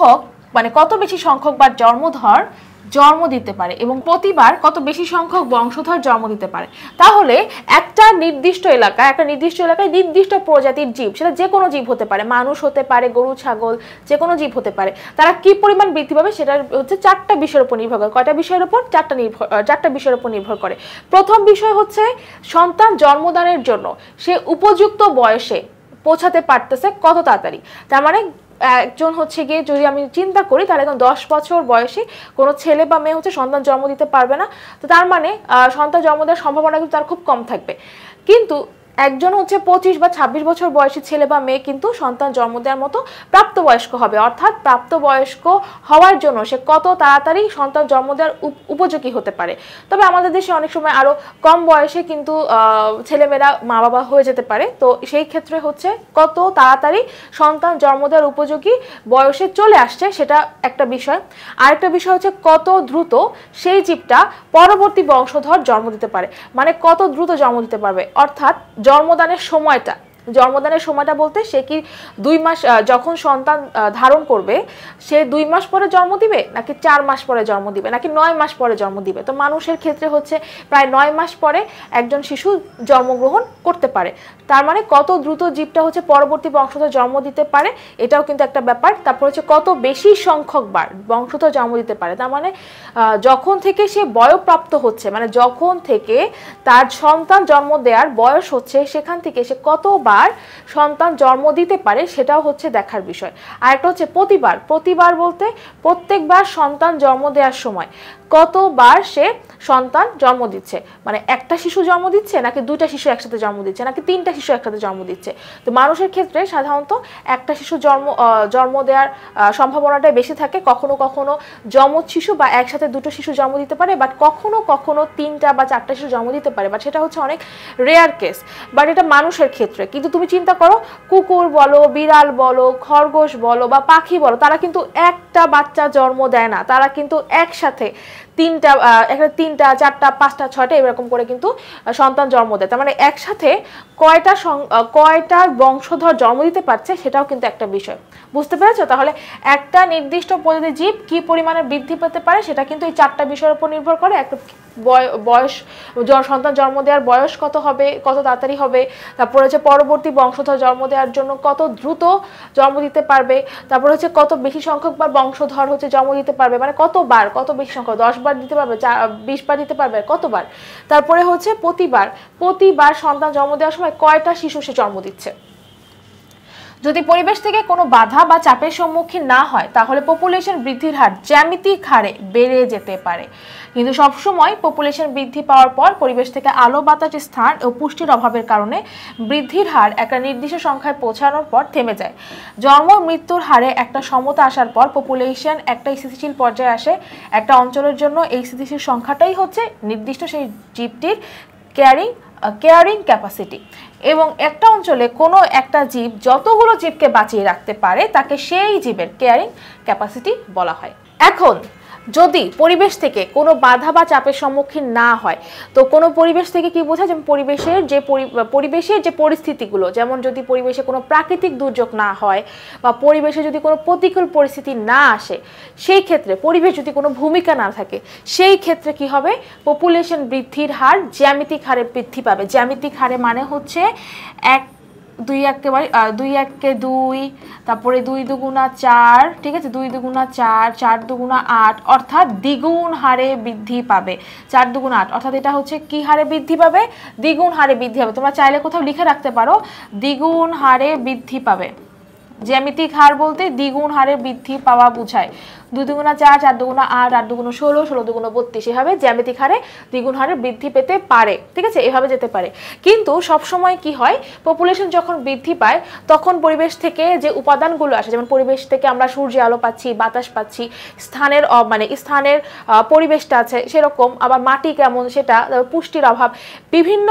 বেশি সংখ্যক বা জন্মধর জন্ম দিতে পারে, এবং প্রতিবার কত বেশি সংখ্যক বংশধর জন্ম দিতে পারে। তাহলে একটা নির্দিষ্ট এলাকায় নির্দিষ্ট প্রজাতির জীব, সেটা যে কোনো জীব হতে পারে, মানুষ হতে পারে, গরু ছাগল, যে কোনো জীব হতে পারে, তারা কি পরিমাণ বৃদ্ধি পাবে সেটা হচ্ছে 4টা বিষয়ের উপর নির্ভর করে। কয়টা বিষয়ের উপর? 4টা বিষয়ের উপর নির্ভর করে। প্রথম বিষয় হচ্ছে সন্তান জন্মদানের জন্য সে উপযুক্ত বয়সে পৌঁছাতে পারতেছে কত তাড়াতাড়ি। তার মানে একজন হচ্ছে গিয়ে, যদি আমি চিন্তা করি তাহলে এখন 10 বছর বয়সী কোনো ছেলে বা মেয়ে হচ্ছে সন্তান জন্ম দিতে পারবে না, তো তার মানে সন্তান জন্ম দেওয়ার সম্ভাবনা কিন্তু তার খুব কম থাকবে। কিন্তু একজন হচ্ছে 25 বা 26 বছর বয়সী ছেলে বা মেয়ে কিন্তু সন্তান জন্ম দেওয়ার মতো প্রাপ্তবয়স্ক হবে। অর্থাৎ প্রাপ্তবয়স্ক হওয়ার জন্য সে কত তাড়াতাড়ি সন্তান জন্ম দেওয়ার উপযোগী হতে পারে। তবে আমাদের দেশে অনেক সময় আরো কম বয়সে কিন্তু ছেলেমেয়েরা মা বাবা হয়ে যেতে পারে, তো সেই ক্ষেত্রে হচ্ছে কত তাড়াতাড়ি সন্তান জন্ম দেওয়ার উপযোগী বয়সে চলে আসছে সেটা একটা বিষয়। আরেকটা বিষয় হচ্ছে কত দ্রুত সেই জীবটা পরবর্তী বংশধর জন্ম দিতে পারে, মানে কত দ্রুত জন্ম দিতে পারবে। অর্থাৎ জন্মদানের সময়টা বলতে সে কি 2 মাস যখন সন্তান ধারণ করবে, সে 2 মাস পরে জন্ম দিবে, নাকি 4 মাস পরে জন্ম দিবে, নাকি 9 মাস পরে জন্ম দিবে। তো মানুষের ক্ষেত্রে হচ্ছে প্রায় 9 মাস পরে একজন শিশু জন্মগ্রহণ করতে পারে। তার মানে কত দ্রুত জীবটা হচ্ছে পরবর্তী বংশধর জন্ম দিতে পারে, এটাও কিন্তু একটা ব্যাপার। তারপর হচ্ছে কত বেশি সংখ্যক বার বংশধর জন্ম দিতে পারে। তার মানে যখন থেকে সে বয়ঃপ্রাপ্ত হচ্ছে, মানে যখন থেকে তার সন্তান জন্ম দেওয়ার বয়স হচ্ছে, সেখান থেকে সে কতবার সন্তান জন্ম দিতে পারে সেটাও হচ্ছে দেখার বিষয়। আর একটা হচ্ছে প্রতিবার বলতে প্রত্যেকবার সন্তান জন্ম দেওয়ার সময় কতবার সে সন্তান জন্ম দিচ্ছে, মানে একটা শিশু জন্ম দিচ্ছে, নাকি 2টা শিশু একসাথে জন্ম দিচ্ছে, নাকি 3টা শিশু একসাথে জন্ম দিচ্ছে। তো মানুষের ক্ষেত্রে সাধারণত একটা শিশু জন্ম দেওয়ার সম্ভাবনাটা বেশি থাকে। কখনো কখনো যমজ শিশু বা একসাথে 2টো শিশু জন্ম দিতে পারে, বাট কখনো কখনো 3টা বা 4টা শিশু জন্ম দিতে পারে, বাট সেটা হচ্ছে অনেক রেয়ার কেস। বাট এটা মানুষের ক্ষেত্রে। কিন্তু তুমি চিন্তা করো, কুকুর বলো, বিড়াল বলো, খরগোশ বলো বা পাখি বলো, তারা কিন্তু একটা বাচ্চা জন্ম দেয় না, তারা কিন্তু একসাথে 3টা, 4টা, 5টা, 6টা এরকম করে কিন্তু সন্তান জন্ম দেয়। তার মানে একসাথে কয়টা বংশধর জন্ম দিতে পারছে সেটাও কিন্তু একটা বিষয়। বুঝতে পেরেছো? তাহলে একটা নির্দিষ্ট প্রজাতির জীব কি পরিমাণে বৃদ্ধি পেতে পারে সেটা কিন্তু এই 4টা বিষয়ের উপর নির্ভর করে। একটা বয়স, সন্তান জন্ম দেওয়ার বয়স কত হবে, কত তাড়াতাড়ি হবে, তারপর হচ্ছে পরবর্তী বংশধর জন্ম দেওয়ার জন্য কত দ্রুত জন্ম দিতে পারবে, তারপর হচ্ছে কত বেশি সংখ্যক বার বংশধর হচ্ছে জন্ম দিতে পারবে, মানে কতবার, কত বেশি সংখ্যক, 10 বার দিতে পারবে, 20 বার দিতে পারবে, কতবার। তারপরে হচ্ছে প্রতিবার সন্তান জন্ম দেওয়ার সময় কয়টা শিশু সে জন্ম দিচ্ছে। যদি পরিবেশ থেকে কোনো বাধা বা চাপের সম্মুখীন না হয় তাহলে পপুলেশন বৃদ্ধির হার জ্যামিতিক হারে বেড়ে যেতে পারে। কিন্তু সবসময় পপুলেশন বৃদ্ধি পাওয়ার পর পরিবেশ থেকে আলো বাতাস স্থান ও পুষ্টির অভাবের কারণে বৃদ্ধির হার একটা নির্দিষ্ট সংখ্যায় পৌঁছানোর পর থেমে যায়। জন্ম মৃত্যুর হারে একটা সমতা আসার পর পপুলেশন একটা স্থিতিশীল পর্যায়ে আসে। একটা অঞ্চলের জন্য এই স্থিতিশীল সংখ্যাটাই হচ্ছে নির্দিষ্ট সেই জীবটির কেয়ারিং ক্যাপাসিটি। এবং একটা অঞ্চলে কোনো একটা জীব যতগুলো জীবকে বাঁচিয়ে রাখতে পারে তাকে সেই জীবের কেয়ারিং ক্যাপাসিটি বলা হয়। এখন যদি পরিবেশ থেকে কোনো বাধা বা চাপের সম্মুখীন না হয়, তো কোনো পরিবেশ থেকে কি বোঝায়, যেমন পরিবেশের যে পরিস্থিতিগুলো, যেমন যদি পরিবেশে কোনো প্রাকৃতিক দুর্যোগ না হয় বা পরিবেশে যদি কোনো প্রতিকূল পরিস্থিতি না আসে, সেই ক্ষেত্রে পরিবেশ যদি কোনো ভূমিকা না থাকে, সেই ক্ষেত্রে কি হবে, পপুলেশন বৃদ্ধির হার জ্যামিতিক হারে বৃদ্ধি পাবে। জ্যামিতিক হারে মানে হচ্ছে 2 তারপরে 2 দুগুণা 4, ঠিক আছে, 2 দুগুণা 4, 4 দুগুণা 8, অর্থাৎ দ্বিগুণ হারে বৃদ্ধি পাবে। 4 দুগুণা 8 অর্থাৎ এটা হচ্ছে কি হারে বৃদ্ধি পাবে, দ্বিগুণ হারে বৃদ্ধি পাবে। তোমরা চাইলে কোথাও লিখে রাখতে পারো দ্বিগুণ হারে বৃদ্ধি পাবে। জ্যামিতিক হার বলতে দ্বিগুণ হারে বৃদ্ধি পাওয়া বোঝায়। 2 দুগুণা 4, 4 দুগুণা 8, 8 দুগুণা 16, 16 দুগুণা 32, এভাবে জ্যামিতিক হারে দ্বিগুণ হারে বৃদ্ধি পেতে পারে, ঠিক আছে, এভাবে যেতে পারে। কিন্তু সবসময় কি হয়, পপুলেশন যখন বৃদ্ধি পায় তখন পরিবেশ থেকে যে উপাদানগুলো আসে, যেমন পরিবেশ থেকে আমরা সূর্যের আলো পাচ্ছি, বাতাস পাচ্ছি, স্থানের পরিবেশটা আছে সেরকম, আবার মাটি কেমন সেটা, পুষ্টির অভাব, বিভিন্ন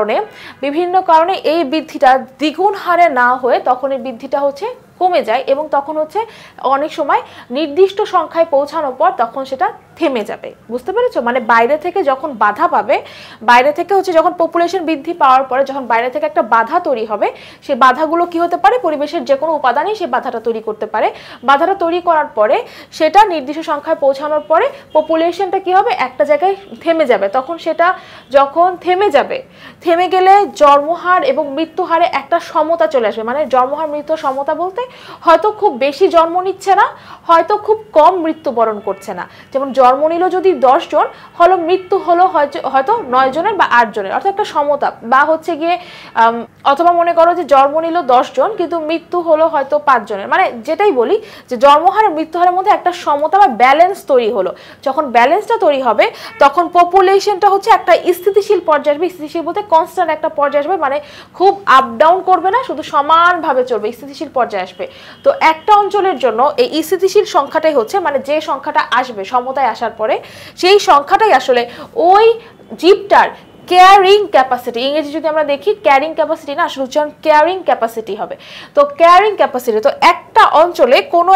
কারণে এই বৃদ্ধিটা দ্বিগুণ হারে না হয়ে তখন এই বৃদ্ধিটা হচ্ছে কমে যায় এবং তখন হচ্ছে অনেক সময় নির্দিষ্ট সংখ্যায় পৌঁছানোর পর তখন সেটা থেমে যাবে। বুঝতে পেরেছো? মানে বাইরে থেকে যখন বাধা পাবে, বাইরে থেকে হচ্ছে যখন পপুলেশন বৃদ্ধি পাওয়ার পরে যখন বাইরে থেকে একটা বাধা তৈরি হবে, সেই বাধাগুলো কি হতে পারে, পরিবেশের যে কোনো উপাদানই সেই বাধাটা তৈরি করতে পারে। বাধাটা তৈরি করার পরে সেটা নির্দিষ্ট সংখ্যায় পৌঁছানোর পরে পপুলেশনটা কি হবে, একটা জায়গায় থেমে যাবে। তখন সেটা যখন থেমে গেলে জন্মহার এবং মৃত্যুহারে একটা সমতা চলে আসবে। মানে জন্মহার মৃত্যু সমতা বলতে হয়তো খুব বেশি জন্ম নিচ্ছে না, হয়তো খুব কম মৃত্যুবরণ করছে না। যেমন জন্ম নিল যদি 10 জন, হলো মৃত্যু হলো হয়তো 9 জনের বা 8 জনের, অর্থাৎ একটা সমতা। বা হচ্ছে গিয়ে অথবা মনে করো যে জন্ম নিল 10 জন কিন্তু মৃত্যু হলো হয়তো 5 জনের। মানে যেটাই বলি যে জন্মহার মৃত্যুহারের মধ্যে একটা সমতা বা ব্যালেন্স তৈরি হলো। যখন ব্যালেন্সটা তৈরি হবে তখন পপুলেশনটা হচ্ছে একটা স্থিতিশীল পর্যায়ে আসবে। স্থিতিশীল বলতে কনস্ট্যান্ট একটা পর্যায়ে আসবে, মানে খুব আপ ডাউন করবে না, শুধু সমানভাবে চলবে, স্থিতিশীল পর্যায়ে আসবে। তো একটা অঞ্চলের জন্য এই স্থিতিশীল সংখ্যাটাই হচ্ছে, মানে যে সংখ্যাটা আসবে সমতায় আসার পরে, সেই সংখ্যাটাই আসলে ওই জীবটার কেয়ারিং ক্যাপাসিটি। ইংরেজি যদি আমরা দেখি ক্যারিং ক্যাপাসিটি না, আসলে উচ্চারণ কেয়ারিং ক্যাপাসিটি হবে। তো কেয়ারিং ক্যাপাসিটি, তো একটা অঞ্চলে কোনো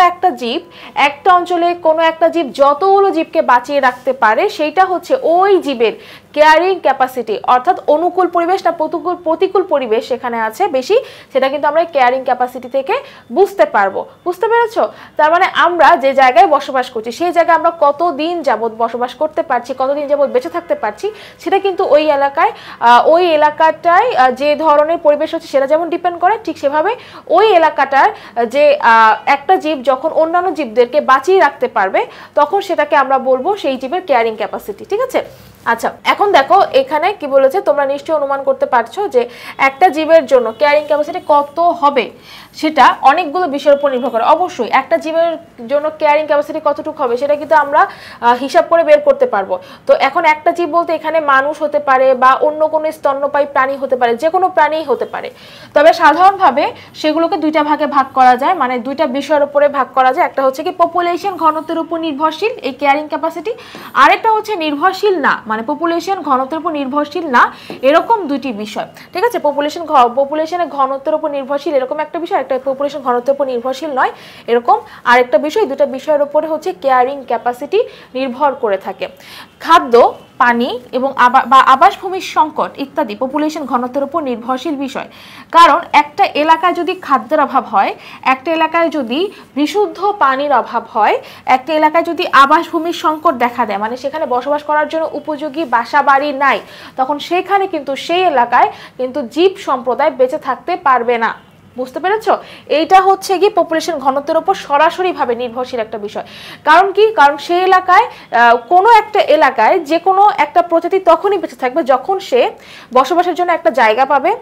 একটা জীব যতগুলো জীবকে বাঁচিয়ে রাখতে পারে সেইটা হচ্ছে ওই জীবের কেয়ারিং ক্যাপাসিটি। অর্থাৎ অনুকূল পরিবেশ না প্রতিকূল পরিবেশ সেখানে আছে বেশি, সেটা কিন্তু আমরা কেয়ারিং ক্যাপাসিটি থেকে বুঝতে পারবো। বুঝতে পেরেছো? তার মানে আমরা যে জায়গায় বসবাস করছি সেই জায়গায় আমরা কতদিন যাবত বসবাস করতে পারছি, কতদিন যাবত বেঁচে থাকতে পারছি, সেটা কিন্তু ওই এলাকাটায় যে ধরনের পরিবেশ হচ্ছে সেটা যেমন ডিপেন্ড করে, ঠিক সেভাবে ওই এলাকাটার যে একটা জীব যখন অন্যান্য জীবদেরকে বাঁচিয়ে রাখতে পারবে তখন সেটাকে আমরা বলবো সেই জীবের কেয়ারিং ক্যাপাসিটি। ঠিক আছে? আচ্ছা, এখন দেখো এখানে কি বলেছে, তোমরা নিশ্চয়ই অনুমান করতে পারছো যে একটা জীবের জন্য কেয়ারিং ক্যাপাসিটি কত হবে সেটা অনেকগুলো বিষয়ের উপর নির্ভর করে। অবশ্যই একটা জীবের জন্য কেয়ারিং ক্যাপাসিটি কতটুকু হবে সেটা কিন্তু আমরা হিসাব করে বের করতে পারবো। তো এখন একটা জীব বলতে এখানে মানুষ হতে পারে বা অন্য কোনো স্তন্যপায়ী প্রাণী হতে পারে, যে কোনো প্রাণীই হতে পারে। তবে সাধারণভাবে সেগুলোকে দুইটা ভাগে ভাগ করা যায়, মানে দুইটা বিষয়ের উপরে ভাগ করা যায়। একটা হচ্ছে কি পপুলেশন ঘনত্বের উপর নির্ভরশীল এই কেয়ারিং ক্যাপাসিটি, আরেকটা হচ্ছে নির্ভরশীল না, মানে পপুলেশন ঘনত্বের উপর নির্ভরশীল না, এরকম দুইটি বিষয়। ঠিক আছে? পপুলেশনের ঘনত্বের উপর নির্ভরশীল এরকম একটা বিষয়, একটা পপুলেশন ঘনত্বের উপর নির্ভরশীল নয় এরকম আরেকটা বিষয়। দুটো বিষয়ের উপরে হচ্ছে কেয়ারিং ক্যাপাসিটি নির্ভর করে থাকে। খাদ্য, পানি এবং আবাসভূমির সংকট ইত্যাদি পপুলেশন ঘনত্বের উপর নির্ভরশীল বিষয়। কারণ একটা এলাকায় যদি খাদ্যের অভাব হয়, একটা এলাকায় যদি বিশুদ্ধ পানির অভাব হয়, একটা এলাকায় যদি আবাসভূমির সংকট দেখা দেয়, মানে সেখানে বসবাস করার জন্য উপযোগী বাসা বাড়ি নাই, তখন সেখানে কিন্তু সেই এলাকায় কিন্তু জীব সম্প্রদায় বেঁচে থাকতে পারবে না। বুঝতে পেরেছো? এইটা হচ্ছে কি পপুলেশন ঘনত্বের উপর সরাসরিভাবে নির্ভরশীল একটা বিষয়। কারণ কি? কারণ সেই এলাকায় কোনো একটা এলাকায় যে কোনো একটা প্রজাতি তখনই বেঁচে থাকবে যখন সে বসবাসের জন্য একটা জায়গা পাবে,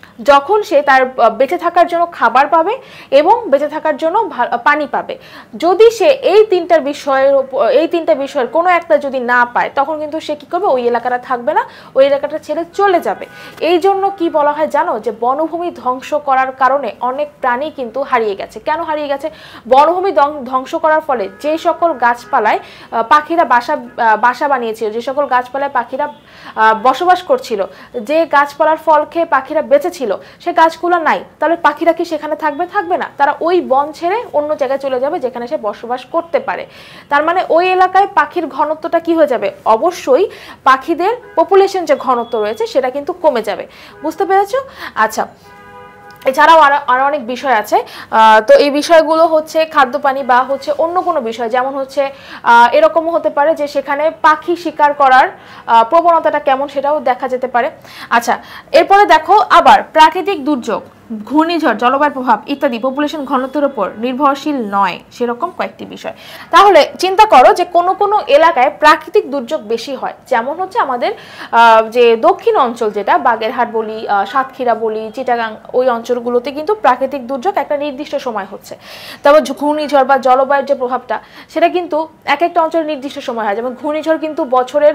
যখন সে তার বেঁচে থাকার জন্য খাবার পাবে এবং বেঁচে থাকার জন্য পানি পাবে। যদি সে এই তিনটা বিষয়ের কোনো একটা যদি না পায়, তখন কিন্তু সে কি করবে, ওই এলাকাটা থাকবে না, ওই এলাকাটা ছেড়ে চলে যাবে। এই জন্য কি বলা হয় জানো, যে বনভূমি ধ্বংস করার কারণে অনেক প্রাণী কিন্তু হারিয়ে গেছে। কেন হারিয়ে গেছে? বনভূমি ধ্বংস করার ফলে যে সকল গাছপালায় পাখিরা বাসা বানিয়েছিল, যে সকল গাছপালায় পাখিরা বসবাস করছিল, যে গাছপালার ফল খেয়ে পাখিরা বেঁচে ছিল, সে গাছগুলো নাই, তাহলে পাখিরা কি সেখানে থাকবে না। তারা ওই বন ছেড়ে অন্য জায়গায় চলে যাবে যেখানে সে বসবাস করতে পারে। তার মানে ওই এলাকায় পাখির ঘনত্বটা কি হয়ে যাবে, অবশ্যই পাখিদের পপুলেশন যে ঘনত্ব রয়েছে সেটা কিন্তু কমে যাবে। বুঝতে পেরেছো? আচ্ছা, এছাড়াও আরো অনেক বিষয় আছে। তো এই বিষয়গুলো হচ্ছে খাদ্য পানি বা হচ্ছে অন্য কোনো বিষয়, যেমন হচ্ছে এরকমও হতে পারে যে সেখানে পাখি শিকার করার প্রবণতাটা কেমন সেটাও দেখা যেতে পারে। আচ্ছা, এরপরে দেখো আবার প্রাকৃতিক দুর্যোগ, ঘূর্ণিঝড়, জলবায়ুর প্রভাব ইত্যাদি পপুলেশন ঘনত্বের উপর নির্ভরশীল নয় সেরকম কয়েকটি বিষয়। তাহলে চিন্তা করো যে কোনো কোনো এলাকায় প্রাকৃতিক দুর্যোগ বেশি হয়, যেমন হচ্ছে আমাদের যে দক্ষিণ অঞ্চল, যেটা বাগেরহাট বলি, সাতক্ষীরা বলি, চিটাগাং, ওই অঞ্চলগুলোতে কিন্তু প্রাকৃতিক দুর্যোগ একটা নির্দিষ্ট সময় হচ্ছে। তারপর ঘূর্ণিঝড় বা জলবায়ুর যে প্রভাবটা সেটা কিন্তু এক একটা অঞ্চলের নির্দিষ্ট সময় হয়। যেমন ঘূর্ণিঝড় কিন্তু বছরের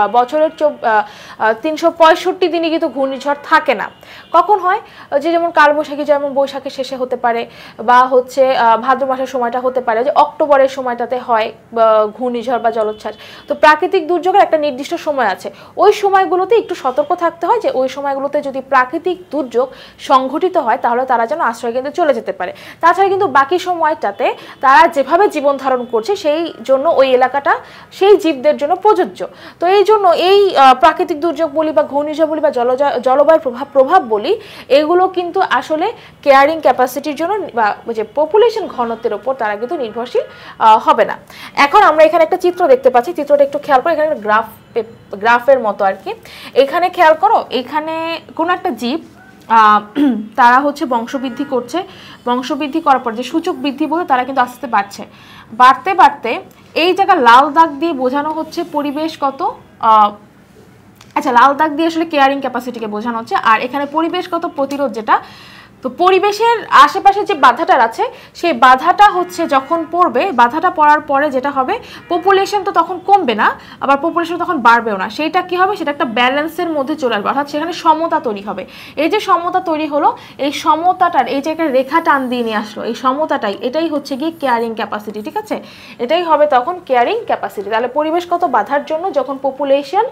365 দিনই কিন্তু ঘূর্ণিঝড় থাকে না। কখন হয়? যে যেমন কালবৈশাখী, যেমন বৈশাখের শেষে হতে পারে, বা হচ্ছে ভাদ্র মাসের সময়টা হতে পারে, যে অক্টোবরের সময়টাতে হয় ঘূর্ণিঝড় বা জলোচ্ছ্বাস। তো প্রাকৃতিক দুর্যোগের একটা নির্দিষ্ট সময় আছে, ওই সময়গুলোতে একটু সতর্ক থাকতে হয় যে ওই সময়গুলোতে যদি প্রাকৃতিক দুর্যোগ সংঘটিত হয় তাহলে তারা যেন আশ্রয় কেন্দ্রে চলে যেতে পারে। তাছাড়া কিন্তু বাকি সময়টাতে তারা যেভাবে জীবন ধারণ করছে সেই জন্য ওই এলাকাটা সেই জীবদের জন্য প্রযোজ্য। তো এই জন্য এই প্রাকৃতিক দুর্যোগ বলি বা ঘূর্ণিঝড় বলি বা জলবায়ুর প্রভাব বলি, এগুলো কিন্তু আসলে কেয়ারিং ক্যাপাসিটির জন্য বা যে পপুলেশন ঘনত্বের উপর তারা কিন্তু নির্ভরশীল হবে না। এখন আমরা এখানে একটা চিত্র দেখতে পাচ্ছি, চিত্রটা একটু খেয়াল করো, এখানে গ্রাফের মতো আর কি। এখানে খেয়াল করো, এখানে কোনো একটা জীব তারা হচ্ছে বংশবৃদ্ধি করছে, বংশবৃদ্ধি করার পর যে সূচক বৃদ্ধি বলে তারা কিন্তু আস্তে আস্তে বাড়তে এই জায়গা লাল দাগ দিয়ে বোঝানো হচ্ছে পরিবেশগত, আচ্ছা লাল দাগ দিয়ে আসলে কেয়ারিং ক্যাপাসিটিকে বোঝানো হচ্ছে, আর এখানে পরিবেশগত প্রতিরোধ যেটা, তো পরিবেশের আশেপাশে যে বাধাটা আছে সেই বাধাটা হচ্ছে যখন পড়বে, বাধাটা পড়ার পরে যেটা হবে, পপুলেশন তো তখন কমবে না, আবার পপুলেশন তখন বাড়বেও না, সেইটা কি হবে, সেটা একটা ব্যালেন্সের মধ্যে চলে আসবে, অর্থাৎ সেখানে সমতা তৈরি হবে। এই যে সমতা তৈরি হলো, এই সমতাটার এই যে একটা রেখা টান দিয়ে নিয়ে আসলো, এই সমতাটাই, এটাই হচ্ছে গিয়ে কেয়ারিং ক্যাপাসিটি। ঠিক আছে, এটাই হবে তখন কেয়ারিং ক্যাপাসিটি। তাহলে পরিবেশগত বাধার জন্য যখন পপুলেশন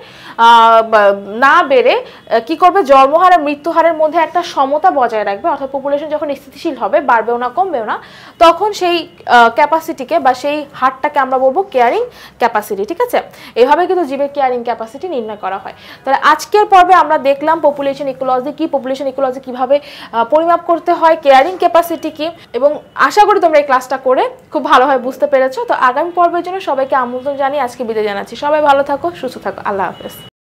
না বেড়ে কি করবে, জন্মহার আর মৃত্যুহারের মধ্যে একটা সমতা বজায় রাখবে, অর্থাৎ পপুলেশন যখন স্থিতিশীল হবে, বাড়বেও না কমবেও না, তখন সেই ক্যাপাসিটিকে বা সেই হারটাকে আমরা বলবো কেয়ারিং ক্যাপাসিটি। ঠিক আছে, এইভাবে কিন্তু জীবের কেয়ারিং ক্যাপাসিটি নির্ণয় করা হয়। তাহলে আজকের পর্বে আমরা দেখলাম পপুলেশন ইকোলজি কি, পপুলেশন ইকোলজি কিভাবে পরিমাপ করতে হয়, কেয়ারিং ক্যাপাসিটি কি, এবং আশা করি তোমরা এই ক্লাসটা করে খুব ভালোভাবে বুঝতে পেরেছো। তো আগামী পর্বের জন্য সবাইকে আমন্ত্রণ জানিয়ে আজকে বিদায় জানাচ্ছি। সবাই ভালো থাকো, সুস্থ থাকো, আল্লাহ হাফেজ।